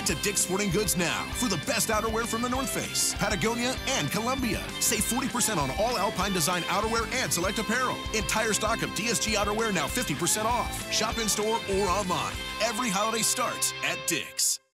to Dick's Sporting Goods now for the best outerwear from the North Face, Patagonia, and Columbia. Save 40% on all Alpine Design outerwear and select apparel. Entire stock of DSG outerwear now 50% off. Shop in store or online. Every holiday starts at Dick's.